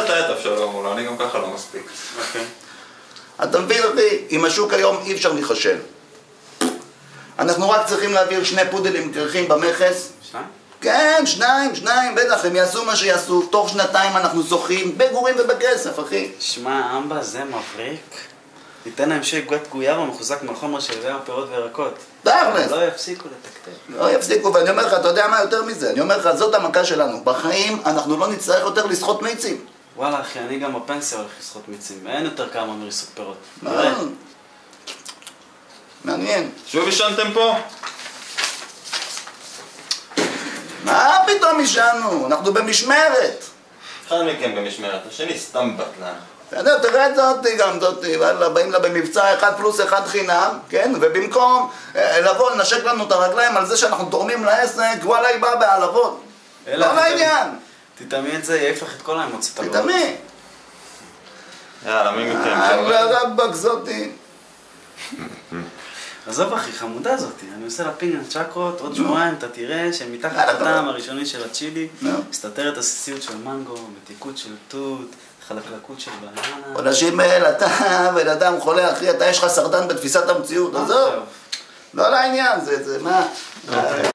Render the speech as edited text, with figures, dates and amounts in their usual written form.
אתה את אבשלום, אולי אני גם ככה לא מספיק. אוקיי. אתה מבין, אחי, עם השוק היום אי אפשר להיחשל. אנחנו רק צריכים להעביר 2 פודלים קרחים במכס. 2? כן, 2, בטח, הם יעשו מה שיעשו. תוך 2 אנחנו זוכים בגורים ובכסף, אחי. שמע, אמבה זה מבריק. ניתן להם גת גויאבה מחוזק מהחומר של יבוא פירות וירקות. תכלס. לא יפסיקו לתקתק. לא יפסיקו, ואני אומר לך, אתה יודע מה יותר מזה? אני אומר לך, זאת המכה שלנו. בחיים אנחנו לא נצטרך יותר לסחוט מיצים. וואלה אחי, אני גם בפנסיה הולך לסחוט מיצים. אין יותר כמה מריסות פירות. מעניין. שוב ישנתם פה? מה פתאום ישנו? אנחנו במשמרת. אחד מכם במשמרת, השני סתם בטלן. בסדר, תראה את זאתי גם זאתי, וואלה, באים לה במבצע 1+1 חינם, כן? ובמקום לבוא לנשק לנו את הרגליים על זה שאנחנו תורמים לעסק, וואלה, היא באה בהעלבות. לא לעניין. תתאמי את זה, יעיף לך את כל האמוציות הגדולות. תתאמי. יאללה, מי מכם? רבק זאתי. עזוב אחי, חמודה זאתי, אני עושה לה פינגן צ'קרות, עוד שבועיים אתה תראה שמתחת לטעם הראשוני של הצ'ילי מסתתרת הסיסיות של מנגו, מתיקות של תות, חלקלקות של בננה. חודשים אל, אתה בן אדם חולה, אחי, אתה יש לך סרטן בתפיסת המציאות, עזוב. לא לעניין, זה מה?